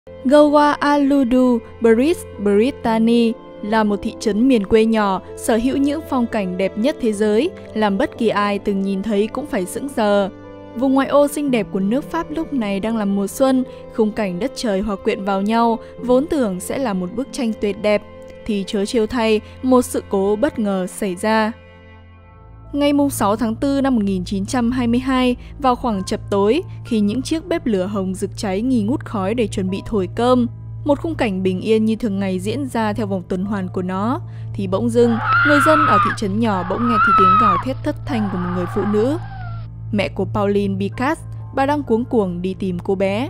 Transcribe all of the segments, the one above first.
Goa Aludu, Brittany là một thị trấn miền quê nhỏ, sở hữu những phong cảnh đẹp nhất thế giới, làm bất kỳ ai từng nhìn thấy cũng phải sững sờ. Vùng ngoại ô xinh đẹp của nước Pháp lúc này đang là mùa xuân, khung cảnh đất trời hòa quyện vào nhau, vốn tưởng sẽ là một bức tranh tuyệt đẹp, thì trớ trêu thay, một sự cố bất ngờ xảy ra. Ngày 6 tháng 4 năm 1922, vào khoảng chập tối, khi những chiếc bếp lửa hồng rực cháy nghi ngút khói để chuẩn bị thổi cơm, một khung cảnh bình yên như thường ngày diễn ra theo vòng tuần hoàn của nó, thì bỗng dưng, người dân ở thị trấn nhỏ bỗng nghe thấy tiếng gào thét thất thanh của một người phụ nữ. Mẹ của Pauline Picasse, bà đang cuống cuồng đi tìm cô bé.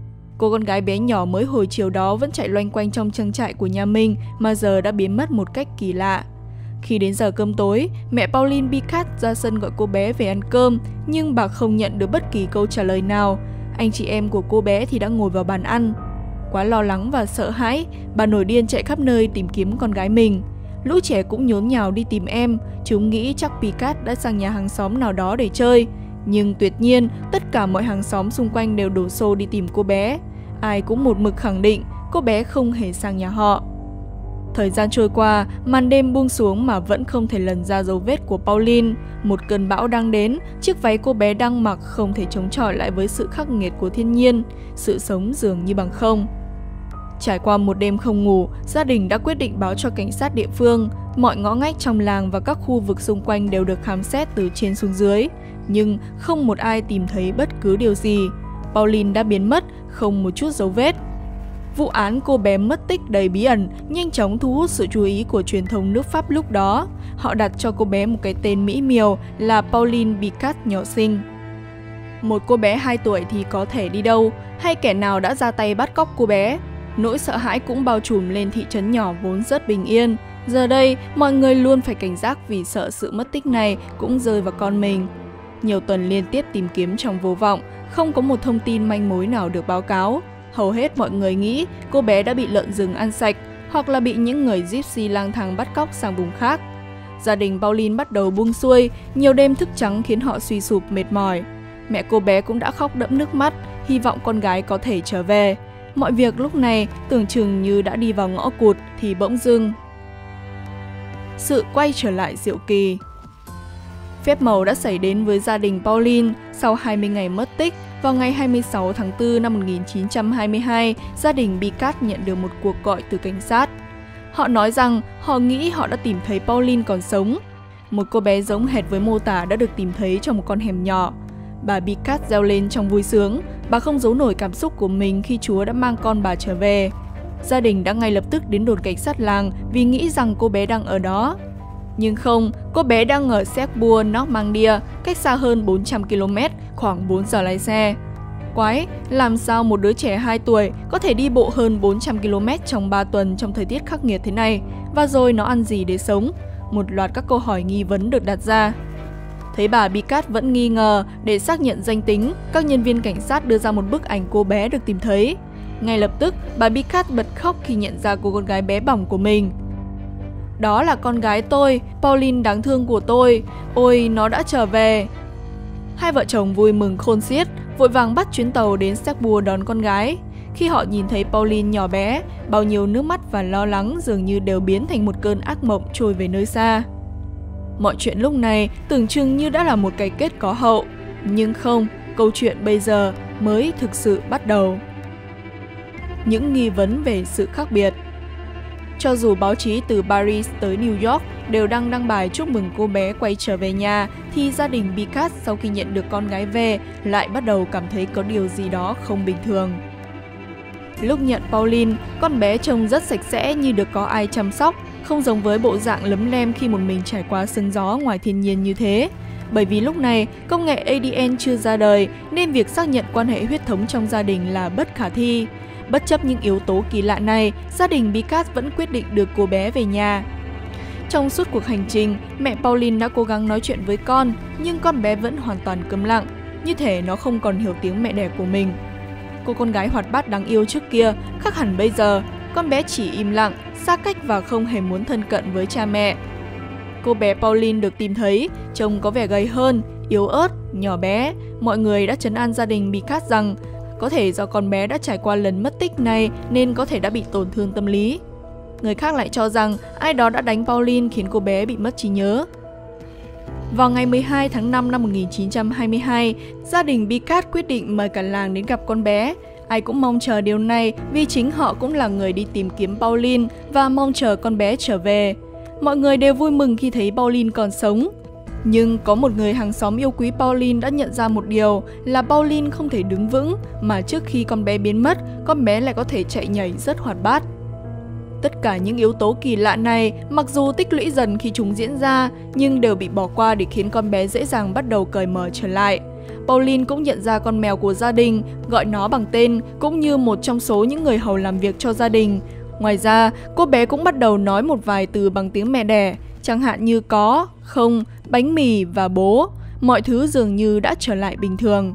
Cô con gái bé nhỏ mới hồi chiều đó vẫn chạy loanh quanh trong trang trại của nhà mình mà giờ đã biến mất một cách kỳ lạ. Khi đến giờ cơm tối, mẹ Pauline Picasse ra sân gọi cô bé về ăn cơm, nhưng bà không nhận được bất kỳ câu trả lời nào. Anh chị em của cô bé thì đã ngồi vào bàn ăn. Quá lo lắng và sợ hãi, bà nổi điên chạy khắp nơi tìm kiếm con gái mình. Lũ trẻ cũng nhốn nhào đi tìm em, chúng nghĩ chắc Picasse đã sang nhà hàng xóm nào đó để chơi. Nhưng tuyệt nhiên, tất cả mọi hàng xóm xung quanh đều đổ xô đi tìm cô bé. Ai cũng một mực khẳng định cô bé không hề sang nhà họ. Thời gian trôi qua, màn đêm buông xuống mà vẫn không thể lần ra dấu vết của Pauline. Một cơn bão đang đến, chiếc váy cô bé đang mặc không thể chống chọi lại với sự khắc nghiệt của thiên nhiên, sự sống dường như bằng không. Trải qua một đêm không ngủ, gia đình đã quyết định báo cho cảnh sát địa phương. Mọi ngõ ngách trong làng và các khu vực xung quanh đều được khám xét từ trên xuống dưới. Nhưng không một ai tìm thấy bất cứ điều gì. Pauline đã biến mất, không một chút dấu vết. Vụ án cô bé mất tích đầy bí ẩn nhanh chóng thu hút sự chú ý của truyền thông nước Pháp lúc đó. Họ đặt cho cô bé một cái tên mỹ miều là Pauline Picasse nhỏ xinh. Một cô bé 2 tuổi thì có thể đi đâu, hay kẻ nào đã ra tay bắt cóc cô bé? Nỗi sợ hãi cũng bao trùm lên thị trấn nhỏ vốn rất bình yên. Giờ đây, mọi người luôn phải cảnh giác vì sợ sự mất tích này cũng rơi vào con mình. Nhiều tuần liên tiếp tìm kiếm trong vô vọng, không có một thông tin manh mối nào được báo cáo. Hầu hết mọi người nghĩ cô bé đã bị lợn rừng ăn sạch hoặc là bị những người gypsy lang thang bắt cóc sang vùng khác. Gia đình Pauline bắt đầu buông xuôi, nhiều đêm thức trắng khiến họ suy sụp mệt mỏi. Mẹ cô bé cũng đã khóc đẫm nước mắt, hy vọng con gái có thể trở về. Mọi việc lúc này tưởng chừng như đã đi vào ngõ cụt thì bỗng dưng sự quay trở lại diệu kỳ. Phép màu đã xảy đến với gia đình Pauline sau 20 ngày mất tích. Vào ngày 26 tháng 4 năm 1922, gia đình Picasse nhận được một cuộc gọi từ cảnh sát. Họ nói rằng họ nghĩ họ đã tìm thấy Pauline còn sống. Một cô bé giống hệt với mô tả đã được tìm thấy trong một con hẻm nhỏ. Bà Picasse reo lên trong vui sướng. Bà không giấu nổi cảm xúc của mình khi Chúa đã mang con bà trở về. Gia đình đã ngay lập tức đến đồn cảnh sát làng vì nghĩ rằng cô bé đang ở đó. Nhưng không, cô bé đang ở Cherbourg, Normandia, cách xa hơn 400 km, khoảng 4 giờ lái xe. Quái, làm sao một đứa trẻ 2 tuổi có thể đi bộ hơn 400 km trong 3 tuần trong thời tiết khắc nghiệt thế này? Và rồi nó ăn gì để sống? Một loạt các câu hỏi nghi vấn được đặt ra. Thấy bà Picasse vẫn nghi ngờ, để xác nhận danh tính, các nhân viên cảnh sát đưa ra một bức ảnh cô bé được tìm thấy. Ngay lập tức, bà Picasse bật khóc khi nhận ra cô con gái bé bỏng của mình. Đó là con gái tôi, Pauline đáng thương của tôi. Ôi, nó đã trở về. Hai vợ chồng vui mừng khôn xiết, vội vàng bắt chuyến tàu đến Cherbourg đón con gái. Khi họ nhìn thấy Pauline nhỏ bé, bao nhiêu nước mắt và lo lắng dường như đều biến thành một cơn ác mộng trôi về nơi xa. Mọi chuyện lúc này tưởng chừng như đã là một cái kết có hậu. Nhưng không, câu chuyện bây giờ mới thực sự bắt đầu. Những nghi vấn về sự khác biệt. Cho dù báo chí từ Paris tới New York đều đăng bài chúc mừng cô bé quay trở về nhà, thì gia đình Picasse sau khi nhận được con gái về lại bắt đầu cảm thấy có điều gì đó không bình thường. Lúc nhận Pauline, con bé trông rất sạch sẽ như được có ai chăm sóc, không giống với bộ dạng lấm lem khi một mình trải qua sương gió ngoài thiên nhiên như thế. Bởi vì lúc này, công nghệ ADN chưa ra đời nên việc xác nhận quan hệ huyết thống trong gia đình là bất khả thi. Bất chấp những yếu tố kỳ lạ này, gia đình Picasse vẫn quyết định đưa cô bé về nhà. Trong suốt cuộc hành trình, mẹ Pauline đã cố gắng nói chuyện với con, nhưng con bé vẫn hoàn toàn câm lặng, như thể nó không còn hiểu tiếng mẹ đẻ của mình. Cô con gái hoạt bát đáng yêu trước kia, khác hẳn bây giờ, con bé chỉ im lặng, xa cách và không hề muốn thân cận với cha mẹ. Cô bé Pauline được tìm thấy, trông có vẻ gầy hơn, yếu ớt, nhỏ bé. Mọi người đã trấn an gia đình Picasse rằng Có thể do con bé đã trải qua lần mất tích này nên có thể đã bị tổn thương tâm lý. Người khác lại cho rằng ai đó đã đánh Pauline khiến cô bé bị mất trí nhớ. Vào ngày 12 tháng 5 năm 1922, gia đình Picard quyết định mời cả làng đến gặp con bé. Ai cũng mong chờ điều này vì chính họ cũng là người đi tìm kiếm Pauline và mong chờ con bé trở về. Mọi người đều vui mừng khi thấy Pauline còn sống. Nhưng có một người hàng xóm yêu quý Pauline đã nhận ra một điều là Pauline không thể đứng vững, mà trước khi con bé biến mất, con bé lại có thể chạy nhảy rất hoạt bát. Tất cả những yếu tố kỳ lạ này, mặc dù tích lũy dần khi chúng diễn ra, nhưng đều bị bỏ qua để khiến con bé dễ dàng bắt đầu cởi mở trở lại. Pauline cũng nhận ra con mèo của gia đình, gọi nó bằng tên, cũng như một trong số những người hầu làm việc cho gia đình. Ngoài ra, cô bé cũng bắt đầu nói một vài từ bằng tiếng mẹ đẻ, chẳng hạn như có, không, bánh mì và bố. Mọi thứ dường như đã trở lại bình thường.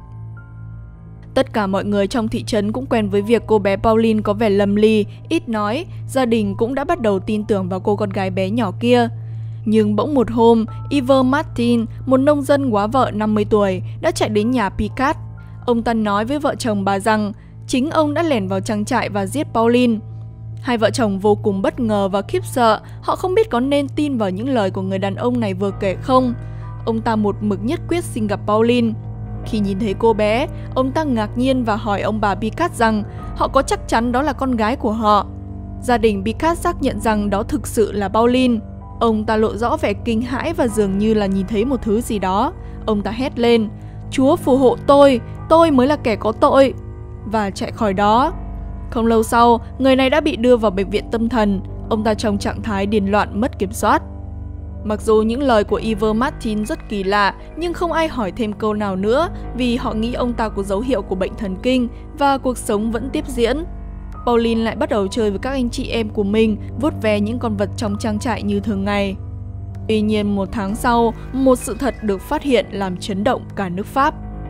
Tất cả mọi người trong thị trấn cũng quen với việc cô bé Pauline có vẻ lầm lì, ít nói, gia đình cũng đã bắt đầu tin tưởng vào cô con gái bé nhỏ kia. Nhưng bỗng một hôm, Ivor Martin, một nông dân góa vợ 50 tuổi, đã chạy đến nhà Picard. Ông ta nói với vợ chồng bà rằng chính ông đã lẻn vào trang trại và giết Pauline. Hai vợ chồng vô cùng bất ngờ và khiếp sợ, họ không biết có nên tin vào những lời của người đàn ông này vừa kể không. Ông ta một mực nhất quyết xin gặp Pauline. Khi nhìn thấy cô bé, ông ta ngạc nhiên và hỏi ông bà Picard rằng họ có chắc chắn đó là con gái của họ. Gia đình Picard xác nhận rằng đó thực sự là Pauline. Ông ta lộ rõ vẻ kinh hãi và dường như là nhìn thấy một thứ gì đó. Ông ta hét lên, Chúa phù hộ tôi mới là kẻ có tội, và chạy khỏi đó. Không lâu sau, người này đã bị đưa vào bệnh viện tâm thần. Ông ta trong trạng thái điên loạn mất kiểm soát. Mặc dù những lời của Ivor Martin rất kỳ lạ, nhưng không ai hỏi thêm câu nào nữa vì họ nghĩ ông ta có dấu hiệu của bệnh thần kinh và cuộc sống vẫn tiếp diễn. Pauline lại bắt đầu chơi với các anh chị em của mình, vuốt ve những con vật trong trang trại như thường ngày. Tuy nhiên, một tháng sau, một sự thật được phát hiện làm chấn động cả nước Pháp.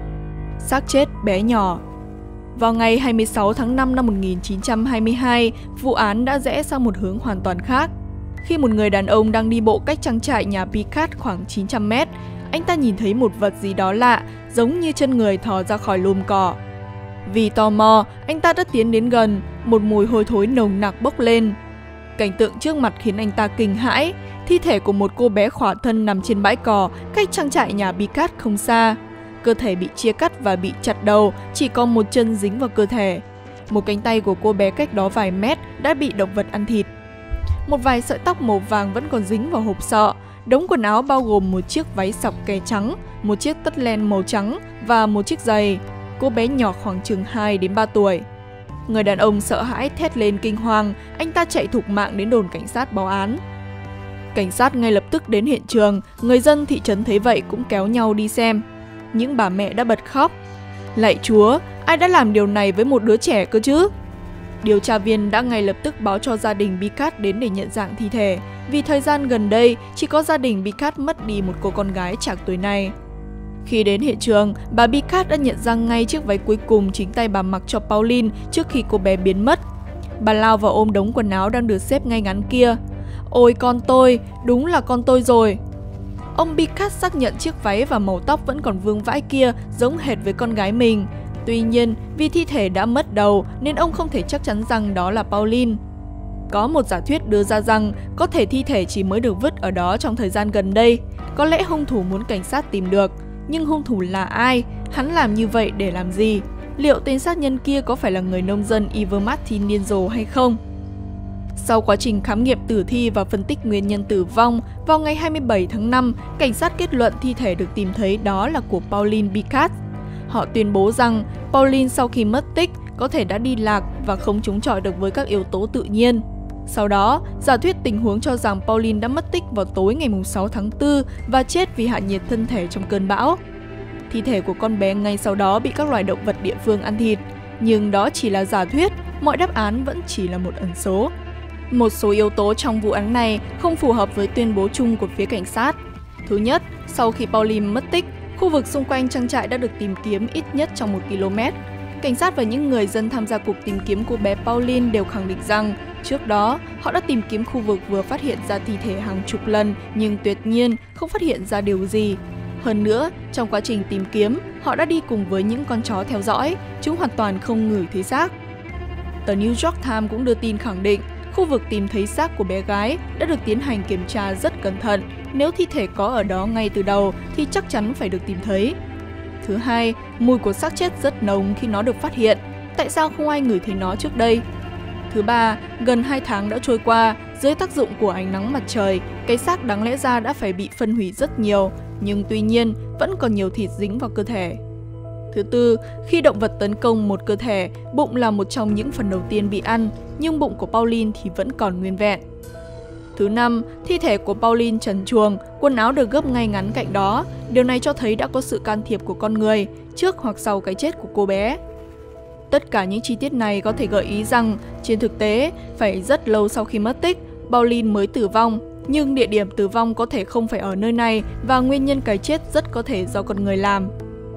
Xác chết bé nhỏ. Vào ngày 26 tháng 5 năm 1922, vụ án đã rẽ sang một hướng hoàn toàn khác. Khi một người đàn ông đang đi bộ cách trang trại nhà Picard khoảng 900 mét, anh ta nhìn thấy một vật gì đó lạ, giống như chân người thò ra khỏi lùm cỏ. Vì tò mò, anh ta đã tiến đến gần, một mùi hôi thối nồng nặc bốc lên. Cảnh tượng trước mặt khiến anh ta kinh hãi, thi thể của một cô bé khỏa thân nằm trên bãi cỏ cách trang trại nhà Picard không xa. Cơ thể bị chia cắt và bị chặt đầu, chỉ còn một chân dính vào cơ thể. Một cánh tay của cô bé cách đó vài mét đã bị động vật ăn thịt. Một vài sợi tóc màu vàng vẫn còn dính vào hộp sọ. Đống quần áo bao gồm một chiếc váy sọc kè trắng, một chiếc tất len màu trắng và một chiếc giày. Cô bé nhỏ khoảng chừng 2 đến 3 tuổi. Người đàn ông sợ hãi thét lên kinh hoàng, anh ta chạy thục mạng đến đồn cảnh sát báo án. Cảnh sát ngay lập tức đến hiện trường, người dân thị trấn thấy vậy cũng kéo nhau đi xem. Những bà mẹ đã bật khóc. Lạy Chúa, ai đã làm điều này với một đứa trẻ cơ chứ? Điều tra viên đã ngay lập tức báo cho gia đình Picard đến để nhận dạng thi thể, vì thời gian gần đây chỉ có gia đình Picard mất đi một cô con gái trạc tuổi này. Khi đến hiện trường, bà Picard đã nhận ra ngay chiếc váy cuối cùng chính tay bà mặc cho Pauline trước khi cô bé biến mất. Bà lao vào ôm đống quần áo đang được xếp ngay ngắn kia. Ôi con tôi, đúng là con tôi rồi. Ông Picard xác nhận chiếc váy và màu tóc vẫn còn vương vãi kia giống hệt với con gái mình. Tuy nhiên, vì thi thể đã mất đầu nên ông không thể chắc chắn rằng đó là Pauline. Có một giả thuyết đưa ra rằng có thể thi thể chỉ mới được vứt ở đó trong thời gian gần đây. Có lẽ hung thủ muốn cảnh sát tìm được. Nhưng hung thủ là ai? Hắn làm như vậy để làm gì? Liệu tên sát nhân kia có phải là người nông dân Ivor Martin điên rồ hay không? Sau quá trình khám nghiệm tử thi và phân tích nguyên nhân tử vong, vào ngày 27 tháng 5, cảnh sát kết luận thi thể được tìm thấy đó là của Pauline Picard. Họ tuyên bố rằng Pauline sau khi mất tích có thể đã đi lạc và không chống chọi được với các yếu tố tự nhiên. Sau đó, giả thuyết tình huống cho rằng Pauline đã mất tích vào tối ngày 6 tháng 4 và chết vì hạ nhiệt thân thể trong cơn bão. Thi thể của con bé ngay sau đó bị các loài động vật địa phương ăn thịt. Nhưng đó chỉ là giả thuyết, mọi đáp án vẫn chỉ là một ẩn số. Một số yếu tố trong vụ án này không phù hợp với tuyên bố chung của phía cảnh sát. Thứ nhất, sau khi Pauline mất tích, khu vực xung quanh trang trại đã được tìm kiếm ít nhất trong 1 km. Cảnh sát và những người dân tham gia cuộc tìm kiếm cô bé Pauline đều khẳng định rằng trước đó họ đã tìm kiếm khu vực vừa phát hiện ra thi thể hàng chục lần nhưng tuyệt nhiên không phát hiện ra điều gì. Hơn nữa, trong quá trình tìm kiếm, họ đã đi cùng với những con chó theo dõi, chúng hoàn toàn không ngửi thấy xác. Tờ New York Times cũng đưa tin khẳng định, khu vực tìm thấy xác của bé gái đã được tiến hành kiểm tra rất cẩn thận. Nếu thi thể có ở đó ngay từ đầu thì chắc chắn phải được tìm thấy. Thứ hai, mùi của xác chết rất nồng khi nó được phát hiện. Tại sao không ai ngửi thấy nó trước đây? Thứ ba, gần 2 tháng đã trôi qua, dưới tác dụng của ánh nắng mặt trời, cái xác đáng lẽ ra đã phải bị phân hủy rất nhiều, nhưng tuy nhiên vẫn còn nhiều thịt dính vào cơ thể. Thứ tư, khi động vật tấn công một cơ thể, bụng là một trong những phần đầu tiên bị ăn, nhưng bụng của Pauline thì vẫn còn nguyên vẹn. Thứ năm, thi thể của Pauline trần truồng, quần áo được gấp ngay ngắn cạnh đó. Điều này cho thấy đã có sự can thiệp của con người, trước hoặc sau cái chết của cô bé. Tất cả những chi tiết này có thể gợi ý rằng, trên thực tế, phải rất lâu sau khi mất tích, Pauline mới tử vong. Nhưng địa điểm tử vong có thể không phải ở nơi này và nguyên nhân cái chết rất có thể do con người làm.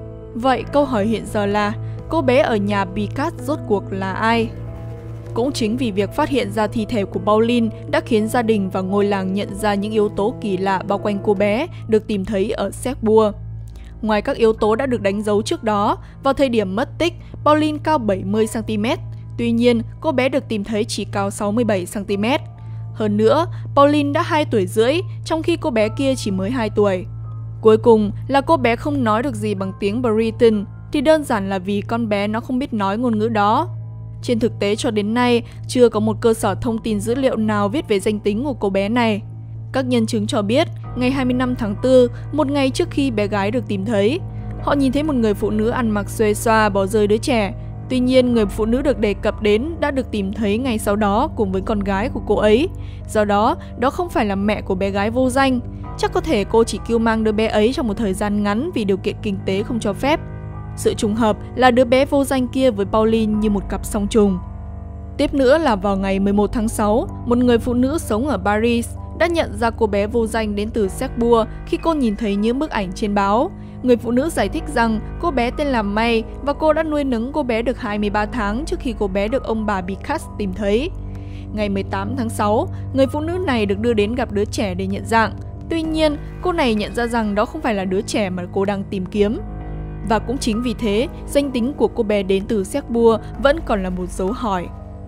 Vậy câu hỏi hiện giờ là, cô bé ở nhà Picard rốt cuộc là ai? Cũng chính vì việc phát hiện ra thi thể của Pauline đã khiến gia đình và ngôi làng nhận ra những yếu tố kỳ lạ bao quanh cô bé được tìm thấy ở Cherbourg. Ngoài các yếu tố đã được đánh dấu trước đó, vào thời điểm mất tích, Pauline cao 70cm, tuy nhiên cô bé được tìm thấy chỉ cao 67cm. Hơn nữa, Pauline đã 2 tuổi rưỡi, trong khi cô bé kia chỉ mới 2 tuổi. Cuối cùng là cô bé không nói được gì bằng tiếng Breton, thì đơn giản là vì con bé nó không biết nói ngôn ngữ đó. Trên thực tế cho đến nay, chưa có một cơ sở thông tin dữ liệu nào viết về danh tính của cô bé này. Các nhân chứng cho biết, ngày 25 tháng 4, một ngày trước khi bé gái được tìm thấy, họ nhìn thấy một người phụ nữ ăn mặc xuề xoa bỏ rơi đứa trẻ. Tuy nhiên, người phụ nữ được đề cập đến đã được tìm thấy ngày sau đó cùng với con gái của cô ấy. Do đó, đó không phải là mẹ của bé gái vô danh. Chắc có thể cô chỉ cưu mang đứa bé ấy trong một thời gian ngắn vì điều kiện kinh tế không cho phép. Sự trùng hợp là đứa bé vô danh kia với Pauline như một cặp song trùng. Tiếp nữa là vào ngày 11 tháng 6, một người phụ nữ sống ở Paris đã nhận ra cô bé vô danh đến từ Cherbourg khi cô nhìn thấy những bức ảnh trên báo. Người phụ nữ giải thích rằng cô bé tên là May và cô đã nuôi nấng cô bé được 23 tháng trước khi cô bé được ông bà Picard tìm thấy. Ngày 18 tháng 6, người phụ nữ này được đưa đến gặp đứa trẻ để nhận dạng. Tuy nhiên, cô này nhận ra rằng đó không phải là đứa trẻ mà cô đang tìm kiếm. Và cũng chính vì thế, danh tính của cô bé đến từ Cherbourg vẫn còn là một dấu hỏi.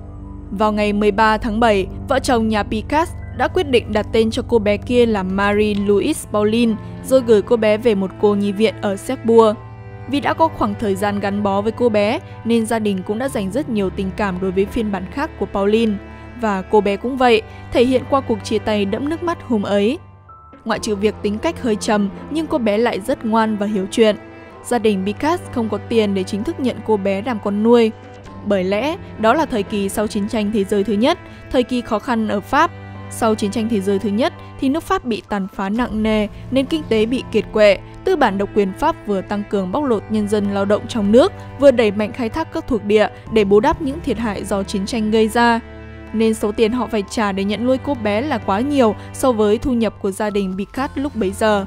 Vào ngày 13 tháng 7, vợ chồng nhà Picard đã quyết định đặt tên cho cô bé kia là Marie-Louise Pauline, rồi gửi cô bé về một cô nhi viện ở Cherbourg. Vì đã có khoảng thời gian gắn bó với cô bé, nên gia đình cũng đã dành rất nhiều tình cảm đối với phiên bản khác của Pauline. Và cô bé cũng vậy, thể hiện qua cuộc chia tay đẫm nước mắt hôm ấy. Ngoại trừ việc tính cách hơi trầm, nhưng cô bé lại rất ngoan và hiểu chuyện. Gia đình Picard không có tiền để chính thức nhận cô bé làm con nuôi. Bởi lẽ, đó là thời kỳ sau chiến tranh thế giới thứ nhất, thời kỳ khó khăn ở Pháp. Sau chiến tranh thế giới thứ nhất thì nước Pháp bị tàn phá nặng nề, nên kinh tế bị kiệt quệ, tư bản độc quyền Pháp vừa tăng cường bóc lột nhân dân lao động trong nước, vừa đẩy mạnh khai thác các thuộc địa để bù đắp những thiệt hại do chiến tranh gây ra. Nên số tiền họ phải trả để nhận nuôi cô bé là quá nhiều so với thu nhập của gia đình Picard lúc bấy giờ.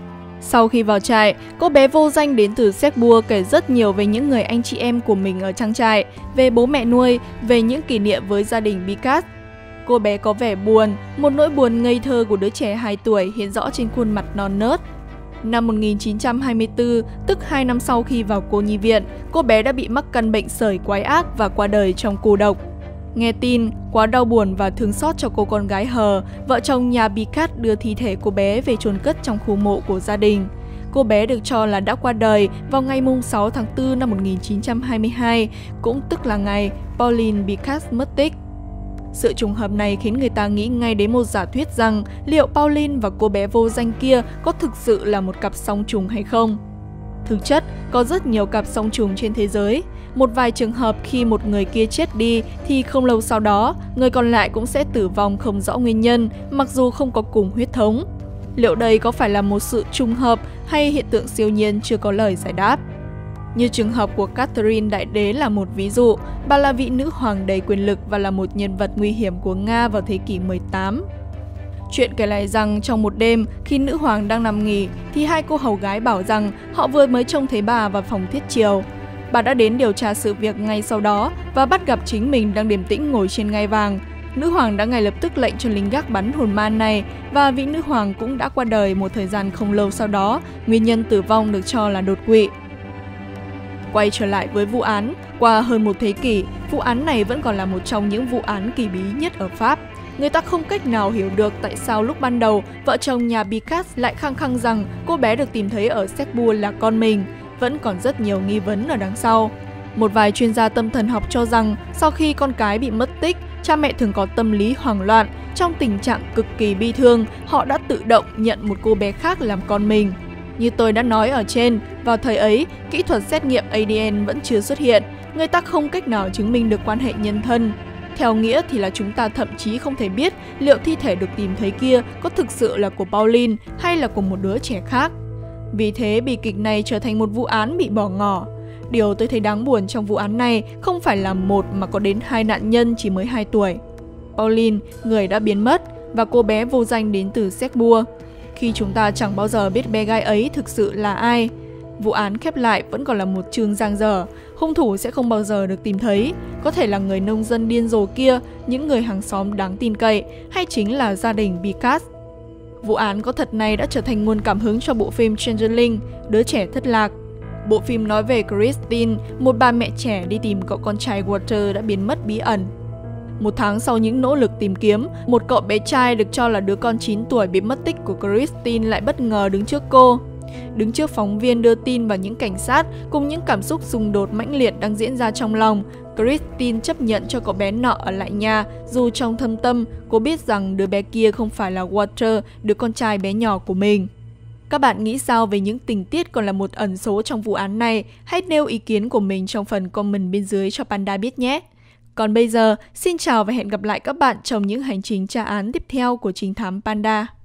Sau khi vào trại, cô bé vô danh đến từ Cherbourg kể rất nhiều về những người anh chị em của mình ở trang trại, về bố mẹ nuôi, về những kỷ niệm với gia đình Picard. Cô bé có vẻ buồn, một nỗi buồn ngây thơ của đứa trẻ 2 tuổi hiện rõ trên khuôn mặt non nớt. Năm 1924, tức 2 năm sau khi vào cô nhi viện, cô bé đã bị mắc căn bệnh sởi quái ác và qua đời trong cô độc. Nghe tin, quá đau buồn và thương xót cho cô con gái hờ, vợ chồng nhà Picard đưa thi thể cô bé về chôn cất trong khu mộ của gia đình. Cô bé được cho là đã qua đời vào ngày 6 tháng 4 năm 1922, cũng tức là ngày Pauline Picard mất tích. Sự trùng hợp này khiến người ta nghĩ ngay đến một giả thuyết rằng liệu Pauline và cô bé vô danh kia có thực sự là một cặp song trùng hay không. Thực chất, có rất nhiều cặp song trùng trên thế giới. Một vài trường hợp khi một người kia chết đi thì không lâu sau đó, người còn lại cũng sẽ tử vong không rõ nguyên nhân, mặc dù không có cùng huyết thống. Liệu đây có phải là một sự trùng hợp hay hiện tượng siêu nhiên chưa có lời giải đáp? Như trường hợp của Catherine Đại Đế là một ví dụ, bà là vị nữ hoàng đầy quyền lực và là một nhân vật nguy hiểm của Nga vào thế kỷ 18. Chuyện kể lại rằng trong một đêm, khi nữ hoàng đang nằm nghỉ, thì 2 cô hầu gái bảo rằng họ vừa mới trông thấy bà vào phòng thiết chiều. Bà đã đến điều tra sự việc ngay sau đó và bắt gặp chính mình đang điềm tĩnh ngồi trên ngai vàng. nữ hoàng đã ngay lập tức lệnh cho lính gác bắn hồn ma này và vị nữ hoàng cũng đã qua đời một thời gian không lâu sau đó, nguyên nhân tử vong được cho là đột quỵ. Quay trở lại với vụ án, qua hơn một thế kỷ, vụ án này vẫn còn là một trong những vụ án kỳ bí nhất ở Pháp. Người ta không cách nào hiểu được tại sao lúc ban đầu, vợ chồng nhà Picard lại khăng khăng rằng cô bé được tìm thấy ở Cherbourg là con mình. Vẫn còn rất nhiều nghi vấn ở đằng sau. Một vài chuyên gia tâm thần học cho rằng sau khi con cái bị mất tích, cha mẹ thường có tâm lý hoảng loạn. Trong tình trạng cực kỳ bi thương, họ đã tự động nhận một cô bé khác làm con mình. Như tôi đã nói ở trên, vào thời ấy, kỹ thuật xét nghiệm ADN vẫn chưa xuất hiện. Người ta không cách nào chứng minh được quan hệ nhân thân. Theo nghĩa thì là chúng ta thậm chí không thể biết liệu thi thể được tìm thấy kia có thực sự là của Pauline hay là của một đứa trẻ khác. Vì thế, bi kịch này trở thành một vụ án bị bỏ ngỏ. Điều tôi thấy đáng buồn trong vụ án này không phải là một mà có đến 2 nạn nhân chỉ mới 2 tuổi. Pauline, người đã biến mất, và cô bé vô danh đến từ Cherbourg. Khi chúng ta chẳng bao giờ biết bé gái ấy thực sự là ai. Vụ án khép lại vẫn còn là một chương dang dở, hung thủ sẽ không bao giờ được tìm thấy, có thể là người nông dân điên rồ kia, những người hàng xóm đáng tin cậy, hay chính là gia đình Picard. Vụ án có thật này đã trở thành nguồn cảm hứng cho bộ phim Changeling, Đứa trẻ thất lạc. Bộ phim nói về Christine, một bà mẹ trẻ đi tìm cậu con trai Walter đã biến mất bí ẩn. Một tháng sau những nỗ lực tìm kiếm, một cậu bé trai được cho là đứa con 9 tuổi bị mất tích của Christine lại bất ngờ đứng trước cô. Đứng trước phóng viên đưa tin và những cảnh sát cùng những cảm xúc xung đột mãnh liệt đang diễn ra trong lòng, Christine chấp nhận cho cậu bé nọ ở lại nhà, dù trong thâm tâm cô biết rằng đứa bé kia không phải là Walter, đứa con trai bé nhỏ của mình. Các bạn nghĩ sao về những tình tiết còn là một ẩn số trong vụ án này? Hãy nêu ý kiến của mình trong phần comment bên dưới cho Panda biết nhé! Còn bây giờ, xin chào và hẹn gặp lại các bạn trong những hành trình tra án tiếp theo của Trinh thám Panda.